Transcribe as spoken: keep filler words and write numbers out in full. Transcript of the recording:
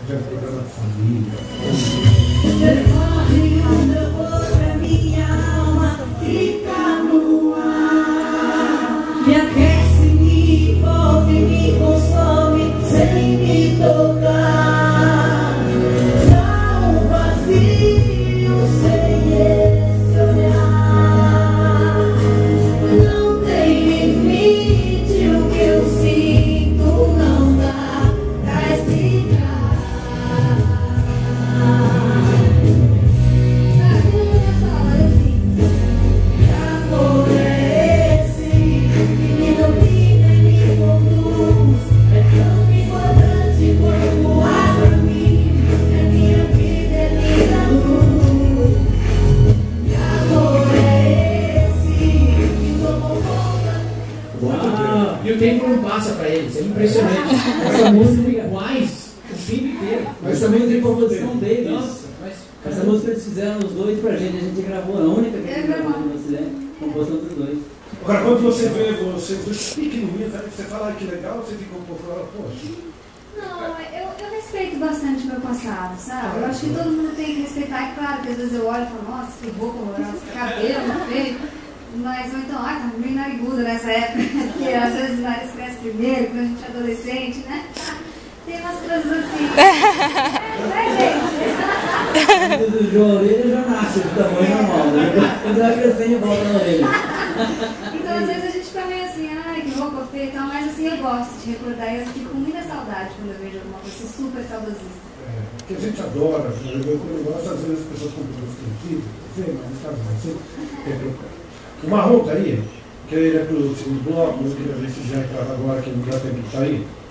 já programa de família. Minha alma fica no ar, me aquece, me envolve, me consome sem me tocar. Dá um vazio sem esse olhar. Não tem limite, o que eu sinto não dá pra explicar. E o tempo não passa para eles, é impressionante. Essa música é iguais o filme inteiro. Mas também tem composição deles. Nossa, mas... Essa música eles fizeram os dois pra gente, a gente gravou, a única que a gente gravou com você, composição dos dois. Agora, quando você vê você pequenininho, você fala que legal, você fica um pouco, poxa. Não, eu, eu respeito bastante o meu passado, sabe? Eu acho que todo mundo tem que respeitar. É claro que às vezes eu olho e falo, nossa, que roupa horrorosa, que cabelo não feio. Mas, ou então, ah, tá meio nariguda nessa época, porque às vezes o nariz cresce primeiro, quando a gente é adolescente, né? Tem umas coisas assim. É, né, gente? O João Orelha já nasce do tamanho normal, né? Ele vai crescendo e volta na orelha. Então, às vezes a gente fica meio assim, ai, que roupa feia e tal, mas assim, eu gosto de recordar e eu fico com muita saudade quando eu vejo alguma coisa assim, super saudosista. É, porque a gente adora, eu, eu gosto, às vezes as pessoas compram os sentidos, sei, mas no caso você, o Marrom tá aí, que ele é pro segundo bloco, eu queria ver se já entrava agora, que não dá tempo de sair.